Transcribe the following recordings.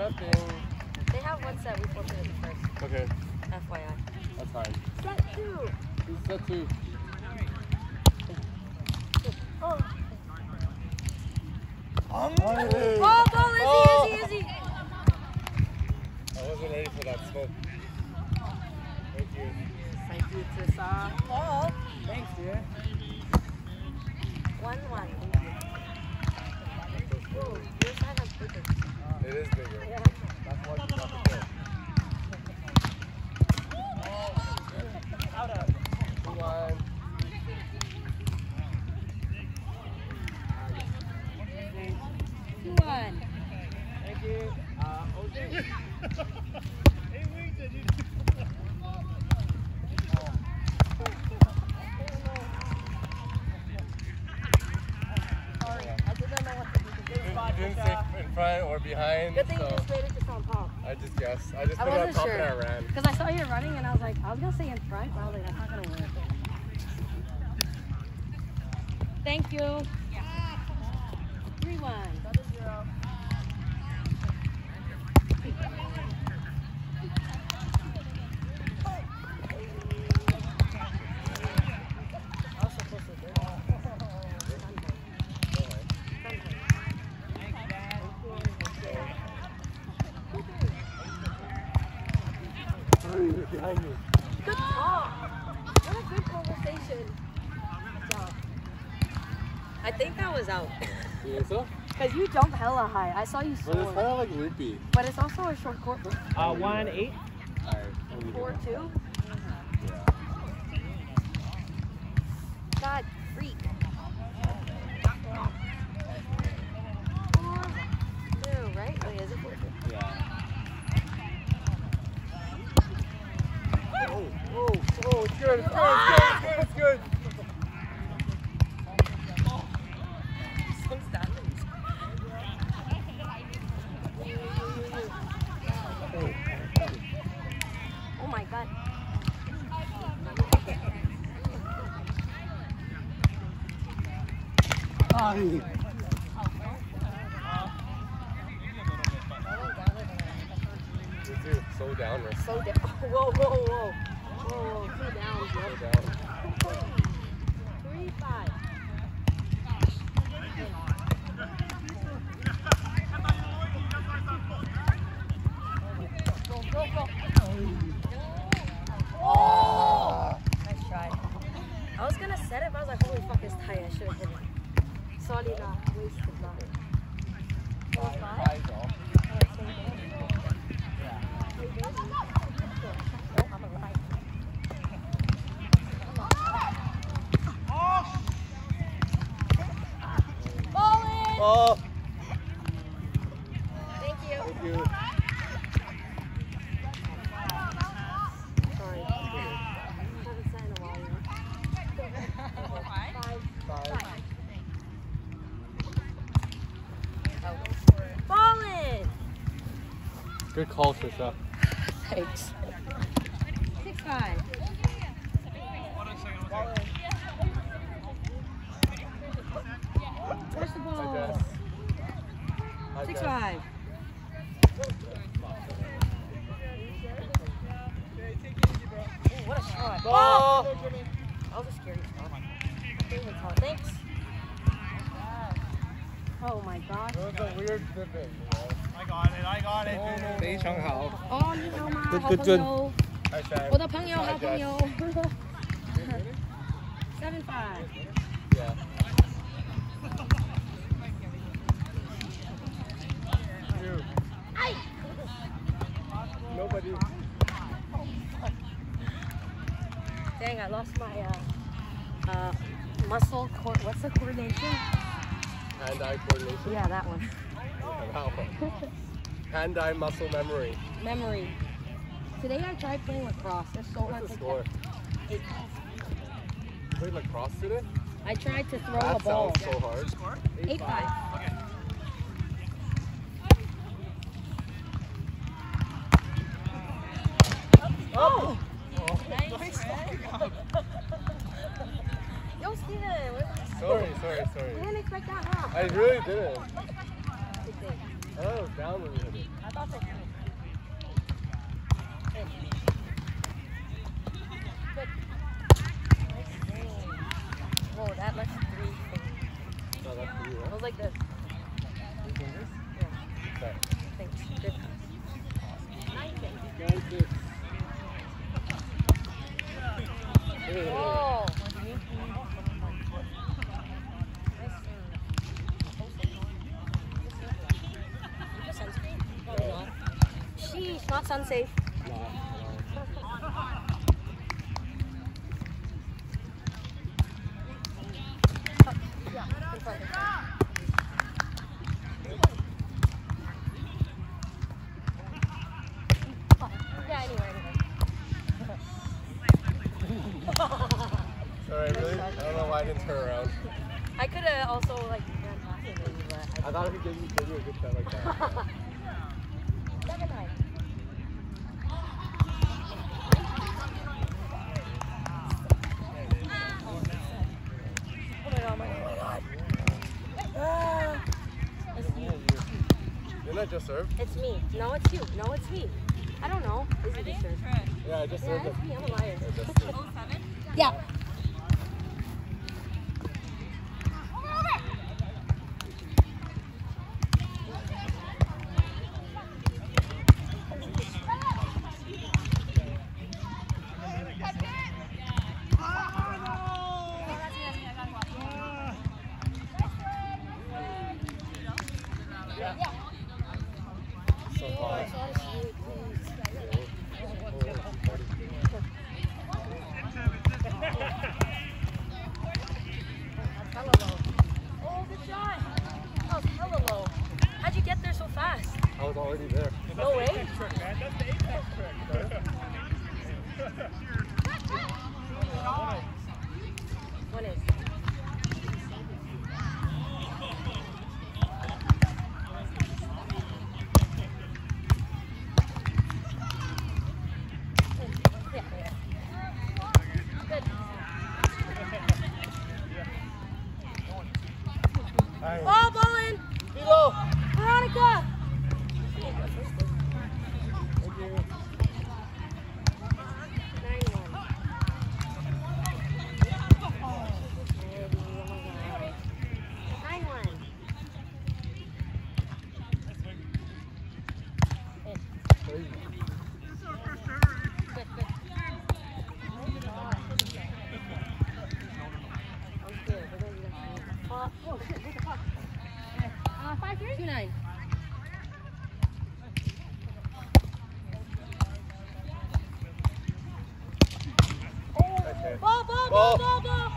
testing. They have one set. We forfeited the first. Okay. FYI. That's fine. Set 2. Set 2. Oh. Oh, Izzy. I wasn't ready for that smoke. Thank you. Thank you to Paul. Thanks, dear. 1-1. Whoa, your side has bigger. It is bigger. Yeah. That's why you got the kill. Out of. 2-1. Thank you. OJ. Sorry, I didn't know what to do. You didn't say in front or behind. Good thing you so just made it to Sound Paul. I just guessed. I just I put it on wasn't top sure. and I ran. Because I saw you running and I was like, I was going to say in front, but I was like, that's not going to work. Thank you. 3-1. Behind you. Good talk. What a good conversation. Good job. I think that was out. You think so? Because you jump hella high. I saw you But it's soar. kind of like loopy. But it's also a short court. 1-8. Alright. 4-2. Yeah. God, freak. 4-2, right? Wait, is it 4-2? Yeah. Oh, it's good, it's good, it's good. Some Stephens. Oh my god. So down, right? So down. Whoa, whoa, whoa. Whoa, 2 down, bro. So down. 3-5. Go. Oh! Nice try. I was gonna set it, but I was like, holy fuck, it's tight. I should have hit it. Sorry, wasted that. 4-5? Oh! Thank you. Thank you. Sorry. Haven't sat in a while yet. 5. Ballin'! Good call, Trisha. Thanks. 6-5. Where's the ball? Hi, Jess. Hi, 6-5. Ooh, what a shot. Ball! That was a scary shot. Thanks. Oh my gosh. It was a weird dipping, I got it. 非常好。 哦，你好吗？ Good, 好 good, 朋 good. 友， Hi, Shad. 我的朋友， Hi, 好朋 Jess. 友。7-5. Yeah. Dude. Nobody. Dang, I lost my muscle cord. What's the coordination? Hand-eye coordination. Yeah, that one. That one. Hand-eye muscle memory. Memory. Today I tried playing lacrosse. It's so hard What's the to score? catch. You played lacrosse today? I tried to throw That a ball. sounds so hard. 8-5. Okay. Oh! Nice. Yo, Steven! Sorry. I didn't expect that, huh? I really didn't. Good thing. I thought it was down when we hit it. I thought Whoa, that left 3 fingers. No, that's for you, I huh? was like this. 3 fingers? Yeah, Okay. thanks. Good pass. Nice. Whoa. Sunscreen? Probably not. Sheesh, not sun safe. Yeah, in front. Yeah, anyway. Sorry, really? I don't know why I didn't turn around. I could have also like ran past it maybe, but I thought if he gave you a good shot like that. 7-9. Oh my god, Didn't I just serve? It's me. No, it's you. No, it's me. I don't know. Is it sure? Yeah, I just Yeah, served it's it. me. I'm a liar. I just served. Yeah. So hard. Hella low. Oh, good shot. That was hella low. How'd you get there so fast? I was already there. No way. One is. Yeah. Good. Oh, ball in. Kilo! Veronica. Thank you. 9-1. Crazy. Good, good. Okay, we're gonna do that. Oh, shit, what the fuck? 5-3? 2-9. Okay. Ball, ball, Ball. ball, ball, ball.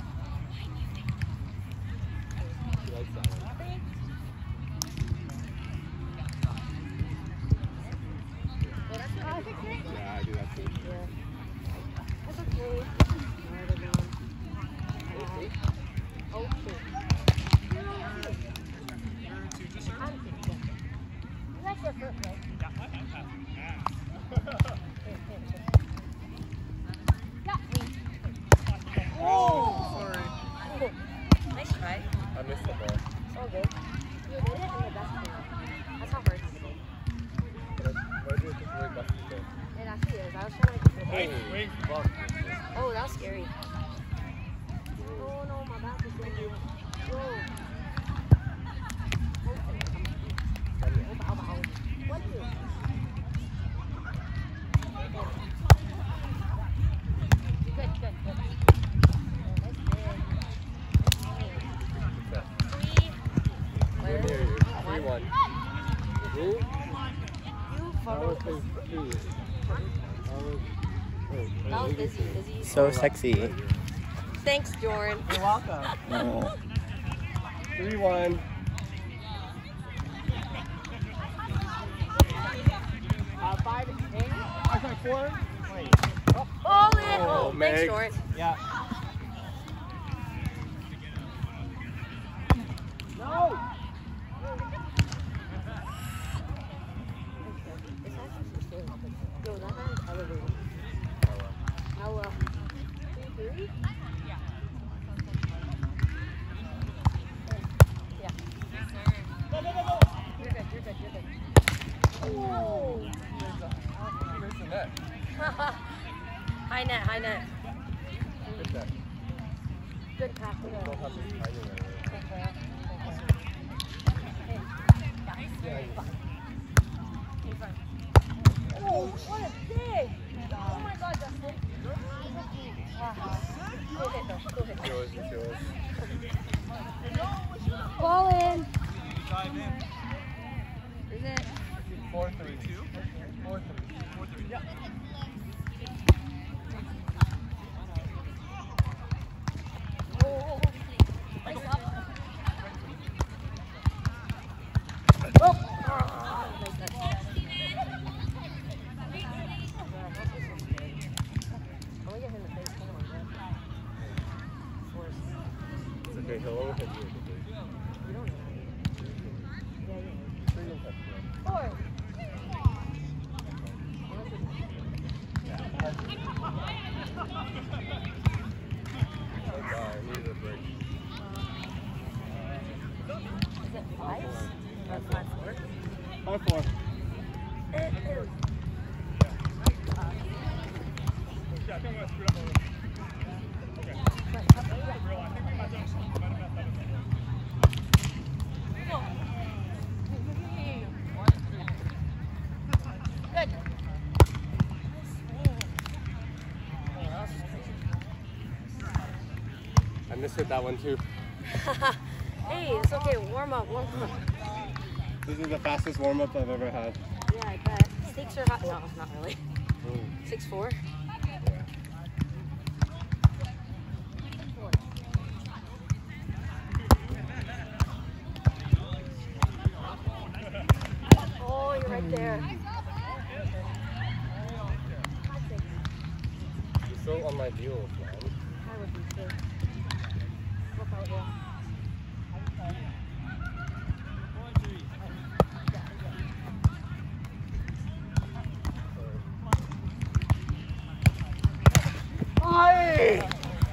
He likes that one. Yeah, I do that too. That's okay. Okay. That's your first, right? Oh, sorry. Nice try. I missed the ball. It's all good. You did it in the best way. That's how hard it is. But I do it just really best to say. It actually is. I was trying to like. Hey, fuck. Oh, that was scary. Oh no, my back is going. Whoa. What you? Good, good, good. Nice We're near you. 3-1. Who? You I was playing 3. That was busy, busy. So sexy. Thanks, Jordan. You're welcome. Oh. 3-1. Five, eight. I sorry, 4. Wait. Ball in. Oh, Oh, thanks, Meg. Jordan. Yeah. No. Yo, that man's elevated. How, 3-3? Yeah. Yeah. You're good, you're good, you're good. Oh. Where's the net? High net, high net. Good net. Good pass. Don't have this timing anyway. Oh, what a dig! Oh my god, Justin. Wow. Cool hit though, cool hit. Yours, it's yours. Ball in. Is it? 4-3. 4-3. Yeah. Oh. Nice up. Oh. Nice touch. It's okay, he'll overhead you. You don't know. Yeah, yeah. Four. Oh god, I needed a break. Is it 5? Or 5-4? 5-4. Good. I missed that one too. Hey, it's okay. Warm up, warm up. This is the fastest warm-up I've ever had. Yeah, I bet. Stakes are hot. No, not really. 6-4. Oh, you're right there. You're so on my deal, man. I would be too. Look out here. Hi!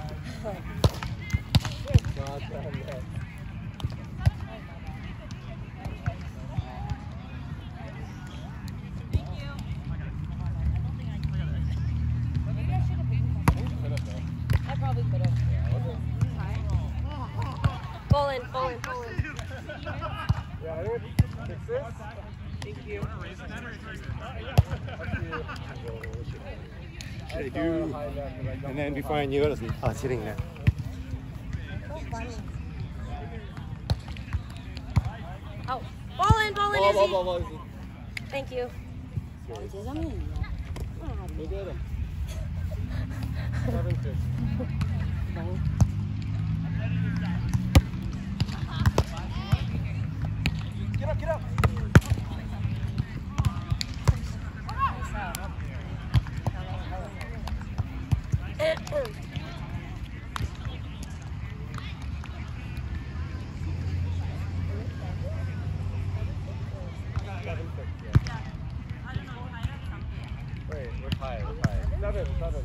God damn it. I probably could have. Ball in, ball in, ball in. Yeah, I think fix this. Thank you. Should I do? And then before I knew it, I was sitting there. So funny. Oh, ball in, Izzy. Thank you. Look at him. 7-6. Get up, get up. Wait, we're tied, we're tied. 7.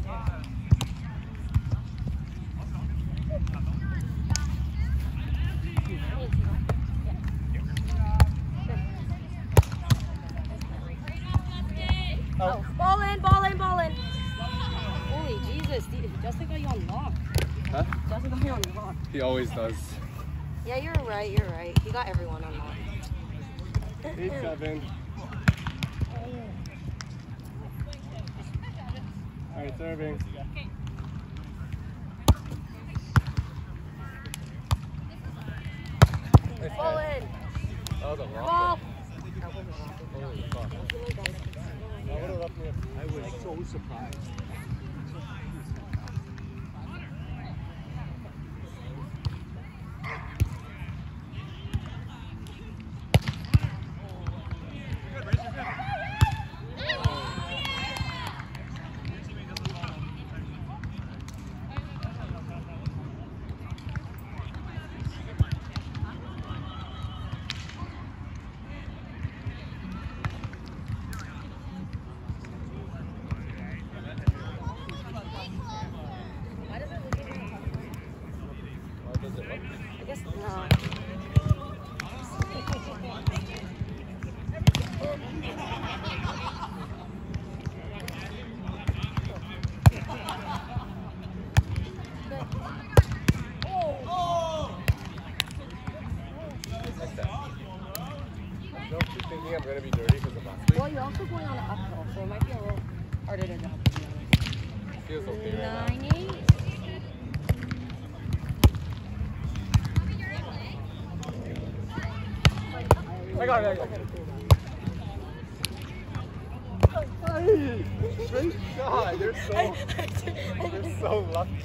Oh, ball in. Holy Jesus, Justin got you on lock. Huh? Justin got you on lock. He always does. Yeah, you're right. He got everyone on lock. 8-7. Alright, serving. Ball in. That was a Ball. rock. Holy fuck. That would've left me a- I was so surprised. I'm going to be dirty because of last week. Well, you're also going on an uphill, so it might be a little harder to jump. It feels okay right 9-8. now. I got it. Straight shot. They're so lucky.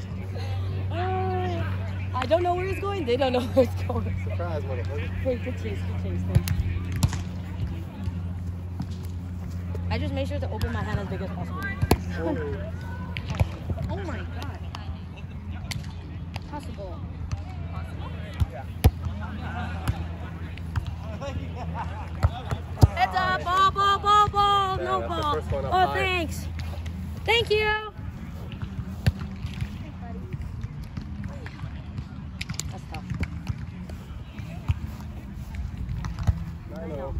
I don't know where it's going. They don't know where it's going. Surprise, motherfucker. Wait, good chase. I just made sure to open my hand as big as possible. Oh my god. Possible. Heads up, ball. Yeah, No that's the ball. first one up Oh, high. thanks. Thank you. That's tough. I know.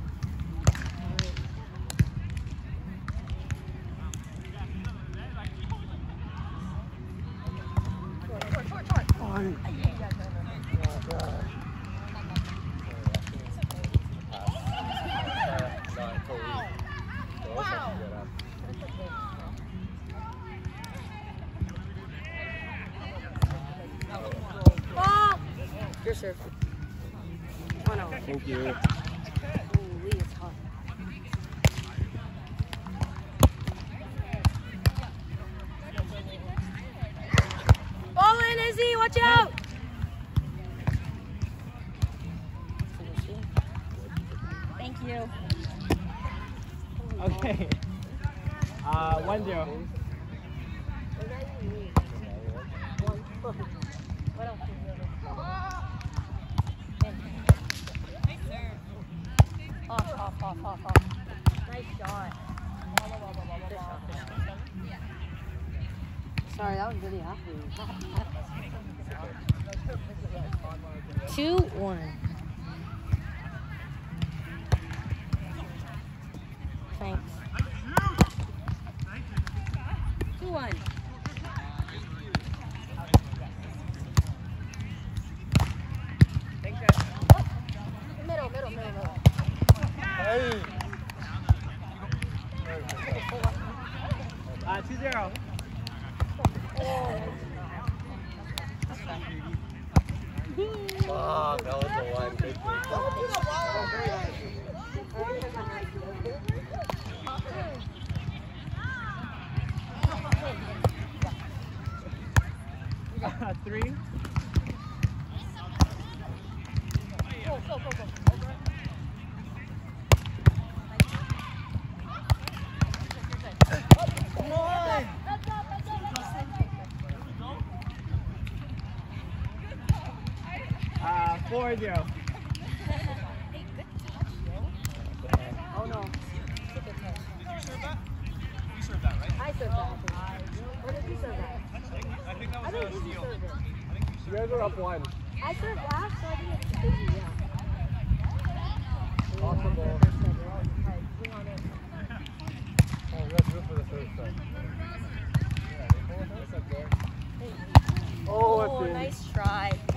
Ball. Your serve. 1-0. Thank you. Ooh, it's hot. Ball in, Izzy. Watch out. Thank you. Okay. 1-0. Off. Nice shot. Sorry, that was really happy. 2-1. Thanks. 2-1. Middle. Hey! 2-0. Ah, that was the one. Big thing. 3. Go. 4-0. Oh no. You served that? You served that, right? I served that. Or did you serve that? I think that was I a think you steal. served it. I think you You guys are up one. I served last, so I think it's busy, yeah. Possible. Alright, swing on it. Oh, we got to do it for the third set. Yeah, what's up, Gary? Oh, that's it. nice try.